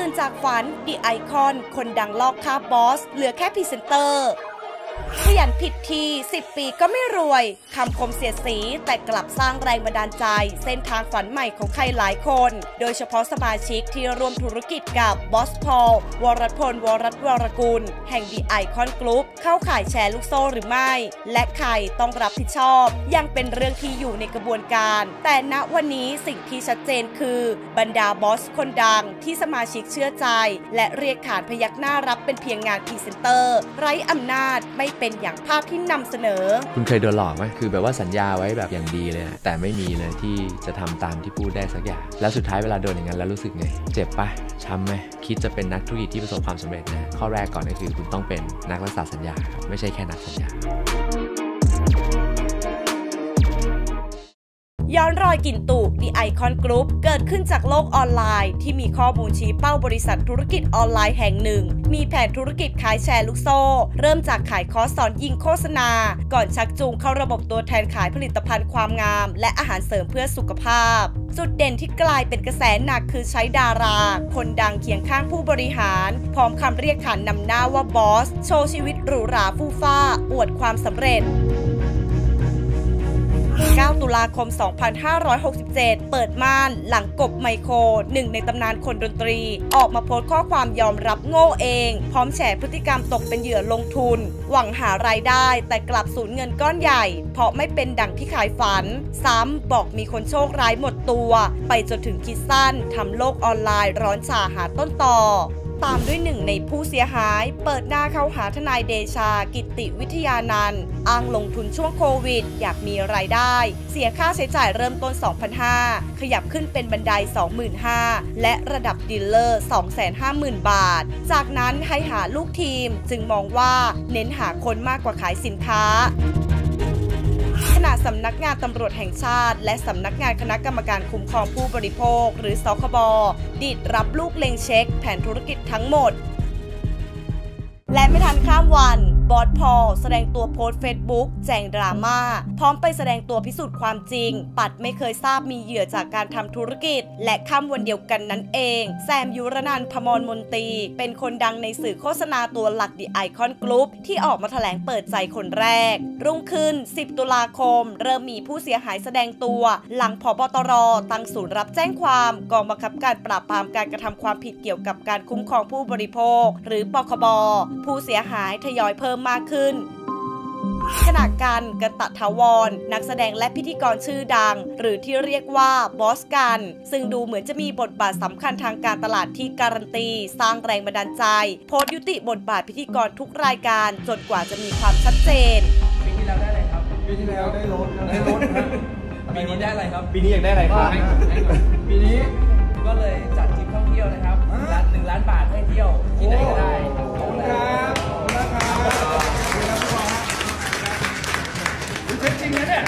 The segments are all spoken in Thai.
ตื่นจากฝันดิไอคอนคนดังลอกคาบบอสเหลือแค่พรีเซนเตอร์ขยันผิดที10 ปีก็ไม่รวยคำคมเสียดสีแต่กลับสร้างแรงบันดาลใจเส้นทางฝันใหม่ของใครหลายคนโดยเฉพาะสมาชิกที่ร่วมธุรกิจกับบอสพอลวรพลวรกุลแห่ง The Icon Group เข้าข่ายแชร์ลูกโซ่หรือไม่และใครต้องรับผิดชอบยังเป็นเรื่องที่อยู่ในกระบวนการแต่ณวันนี้สิ่งที่ชัดเจนคือบรรดาบอสคนดังที่สมาชิกเชื่อใจและเรียกขานพยักหน้ารับเป็นเพียงงานพรีเซนเตอร์ไร้อำนาจไม่เป็นอย่างภาพที่นำเสนอคุณเคยโดนหลอกไหมคือแบบว่าสัญญาไว้แบบอย่างดีเลยนะแต่ไม่มีเลยที่จะทำตามที่พูดได้สักอย่างแล้วสุดท้ายเวลาโดนอย่างนั้นแล้วรู้สึกไงเจ็บปะช้ำไหมคิดจะเป็นนักธุรกิจที่ประสบความสำเร็จนะข้อแรกก่อนก็คือคุณต้องเป็นนักรักษาสัญญาไม่ใช่แค่นักสัญญาย้อนรอยกลิ่นตู่ The Icon Group เกิดขึ้นจากโลกออนไลน์ที่มีข้อมูลชี้เป้าบริษัทธุรกิจออนไลน์แห่งหนึ่งมีแผนธุรกิจขายแชร์ลูกโซ่เริ่มจากขายคอร์สสอนยิงโฆษณาก่อนชักจูงเข้าระบบตัวแทนขายผลิตภัณฑ์ความงามและอาหารเสริมเพื่อสุขภาพจุดเด่นที่กลายเป็นกระแสหนักคือใช้ดาราคนดังเคียงข้างผู้บริหารพร้อมคำเรียกขานนำหน้าว่าบอสโชว์ชีวิตหรูหราฟู่ฟ้าอวดความสำเร็จ9 ตุลาคม 2567 เปิดม่านหลังกบไมโครหนึ่งในตำนานคนดนตรีออกมาโพสต์ข้อความยอมรับโง่เองพร้อมแฉพฤติกรรมตกเป็นเหยื่อลงทุนหวังหารายได้แต่กลับสูญเงินก้อนใหญ่เพราะไม่เป็นดั่งที่ขายฝันซ้ำบอกมีคนโชคร้ายหมดตัวไปจนถึงคิดสั้นทำโลกออนไลน์ร้อนฉ่าหาต้นต่อตามด้วยหนึ่งในผู้เสียหายเปิดหน้าเข้าหาทนายเดชากิติวิทยานันท์อ้างลงทุนช่วงโควิดอยากมีรายได้เสียค่าใช้จ่ายเริ่มต้น 2,500 ขยับขึ้นเป็นบันได 25,000 และระดับดีลเลอร์ 250,000 บาทจากนั้นให้หาลูกทีมจึงมองว่าเน้นหาคนมากกว่าขายสินค้าขณะสำนักงานตำรวจแห่งชาติและสำนักงานคณะกรรมการคุ้มครองผู้บริโภคหรือสคบ.ดีดรับลูกเล็งเช็คแผนธุรกิจทั้งหมดและไม่ทันข้ามวันบอสพอลแสดงตัวโพสต์เฟซบุ๊กแจงดราม่าพร้อมไปแสดงตัวพิสูจน์ความจริงปัดไม่เคยทราบมีเหยื่อจากการทำธุรกิจและค่ำวันเดียวกันนั้นเองแซมยุรนันท์ พมรมนตรีเป็นคนดังในสื่อโฆษณาตัวหลัก The Icon Group ที่ออกมาแถลงเปิดใจคนแรกรุ่งขึ้น10 ตุลาคมเริ่มมีผู้เสียหายแสดงตัวหลังผบ.ตร.ตั้งศูนย์รับแจ้งความกองบังคับการปราบปรามการกระทำความผิดเกี่ยวกับการคุ้มครองผู้บริโภคหรือปคบ.ผู้เสียหายทยอยเพิ่มมากขึ้นขณะกันตถาวรนักแสดงและพิธีกรชื่อดังหรือที่เรียกว่าบอสกันซึ่งดูเหมือนจะมีบทบาทสำคัญทางการตลาดที่การันตีสร้างแรงบันดาลใจโพสต์ยุติบทบาทพิธีกรทุกรายการจนกว่าจะมีความชัดเจนปีที่แล้วได้อะไรครับปีที่แล้วได้รถปีนี้ได้อะไรครับปีนี้อยากได้อะไรครับปีนี้ก็เลยจัดทริปท่องเที่ยวนะครับ1 ล้านบาทให้เที่ยวที่ไหนก็ได้ขอบคุณครับจริงนะเนี่ย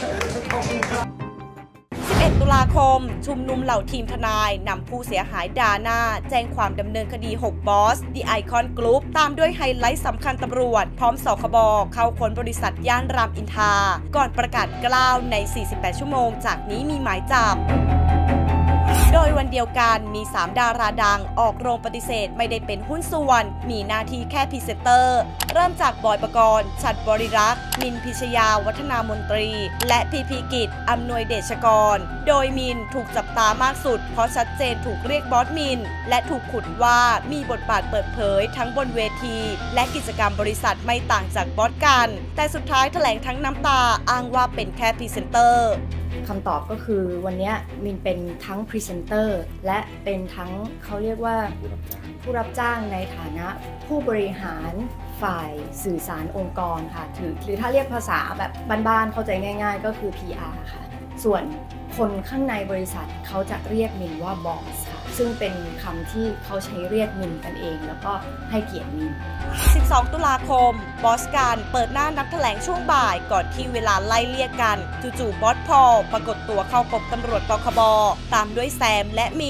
11 ตุลาคมชุมนุมเหล่าทีมทนายนำผู้เสียหายด่าหน้าแจ้งความดำเนินคดี6บอส The Icon Group ตามด้วยไฮไลท์สำคัญตำรวจพร้อมสคบ.เข้าค้นบริษัทย่านรามอินทราก่อนประกาศกล้าวใน48 ชั่วโมงจากนี้มีหมายจับโดยวันเดียวกันมี3 ดาราดังออกโรงปฏิเสธไม่ได้เป็นหุ้นส่วนมีหน้าที่แค่พรีเซนเตอร์เริ่มจากบอยปกรณ์ฉัตรบริรักษ์มินพิชยาวัฒนามนตรีและพีกิจอำนวยเดชกรโดยมินถูกจับตามากสุดเพราะชัดเจนถูกเรียกบอสมินและถูกขุดว่ามีบทบาทเปิดเผยทั้งบนเวทีและกิจกรรมบริษัทไม่ต่างจากบอสกันแต่สุดท้ายแถลงทั้งน้ำตาอ้างว่าเป็นแค่พรีเซนเตอร์คำตอบก็คือวันนี้มินเป็นทั้งพรีเซนเตอร์และเป็นทั้งเขาเรียกว่าผู้รับจ้างในฐานะผู้บริหารฝ่ายสื่อสารองค์กรค่ะหรือถ้าเรียกภาษาแบบบ้านๆเข้าใจง่ายๆก็คือ PR ค่ะส่วนคนข้างในบริษัทเขาจะเรียกมินว่าบอสค่ะซึ่งเป็นคำที่เขาใช้เรียกมินกันเองแล้วก็ให้เกียรติมิน 12 ตุลาคมบอสการเปิดหน้านัดแถลงช่วงบ่ายก่อนที่เวลาไล่เรียกกันจู่ๆบอสพอลปรากฏตัวเข้าพบตำรวจปคบ.ตามด้วยแซมและมิน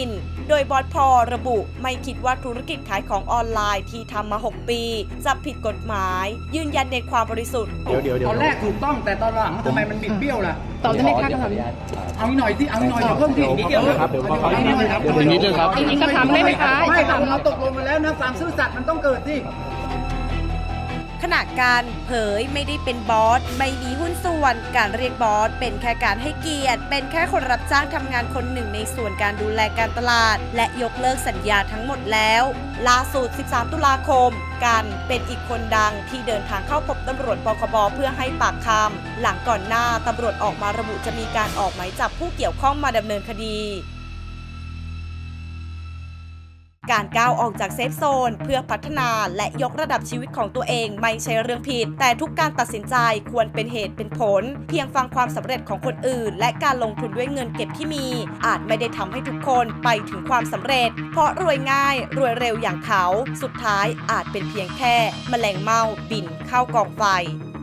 โดยบอสพอระบุไม่คิดว่าธุรกิจขายของออนไลน์ที่ทำมา 6 ปีจะผิดกฎหมายยืนยันในความบริสุทธิ์ตอนแรกถูกต้องแต่ตอนหลังทำไมมันบิดเบี้ยวล่ะตอบได้ไหมคะคำถามเอาหน่อยที่เอาหน่อยเพิ่มที่นิดเดียวครับนิดเดียวครับอีกคำถามได้ไหมคะไม่ถามเราตกลงกันแล้วนะความซื่อสัตย์มันต้องเกิดที่ขณะการเผยไม่ได้เป็นบอสไม่มีหุ้นส่วนการเรียกบอสเป็นแค่การให้เกียรติเป็นแค่คนรับจ้างทำงานคนหนึ่งในส่วนการดูแลการตลาดและยกเลิกสัญญาทั้งหมดแล้วล่าสุด 13 ตุลาคมกันเป็นอีกคนดังที่เดินทางเข้าพบตำรวจปคบเพื่อให้ปากคำหลังก่อนหน้าตำรวจออกมาระบุจะมีการออกหมายจับผู้เกี่ยวข้องมาดำเนินคดีการก้าวออกจากเซฟโซนเพื่อพัฒนาและยกระดับชีวิตของตัวเองไม่ใช่เรื่องผิดแต่ทุกการตัดสินใจควรเป็นเหตุเป็นผลเพียงฟังความสำเร็จของคนอื่นและการลงทุนด้วยเงินเก็บที่มีอาจไม่ได้ทำให้ทุกคนไปถึงความสำเร็จเพราะรวยง่ายรวยเร็วอย่างเขาสุดท้ายอาจเป็นเพียงแค่แมลงเม่าบินเข้ากองไฟ